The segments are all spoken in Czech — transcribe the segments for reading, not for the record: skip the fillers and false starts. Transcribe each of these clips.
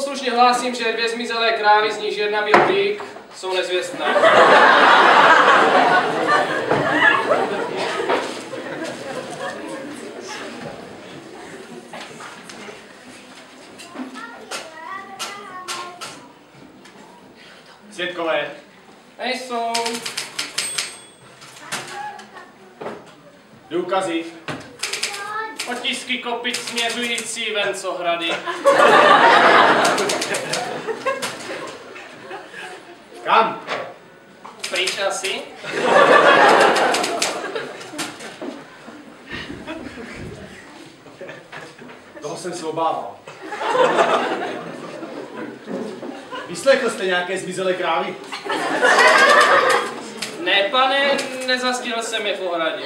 Poslušně hlásím, že 2 zmizelé krávy, z níž 1 byl bík, jsou nezvěstné. Svědkové. Nejsou. Důkazy. Otisky kopic směřující ven z ohrady. Kam? Pryč asi. Toho jsem se obával. Vyslechl jste nějaké zmizelé krávy? Ne, pane, nezastihl jsem je v ohradě.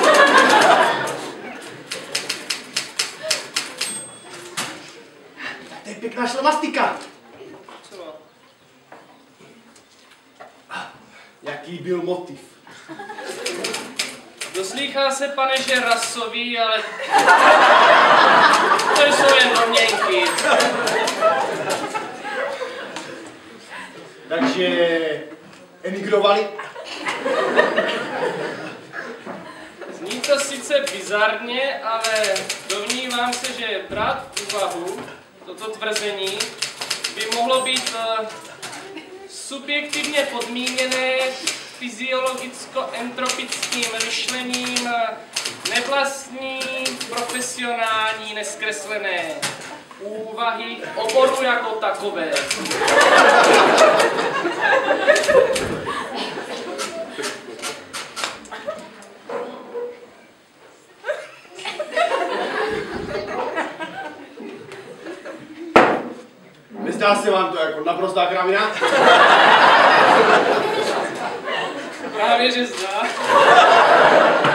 To je pěkná šlamastika. Co? Jaký byl motiv? Doslýchá se, pane, že rasový, ale to jsou jen domněnky. Takže emigrovali? Zní to sice bizarně, ale domnívám se, že brát v úvahu toto tvrzení by mohlo být subjektivně podmíněné fyziologicko-entropickým myšlením nevlastní, profesionální, neskreslené úvahy oboru jako takové. Nezdá se vám to jako naprostá kravina? Právě že zdá.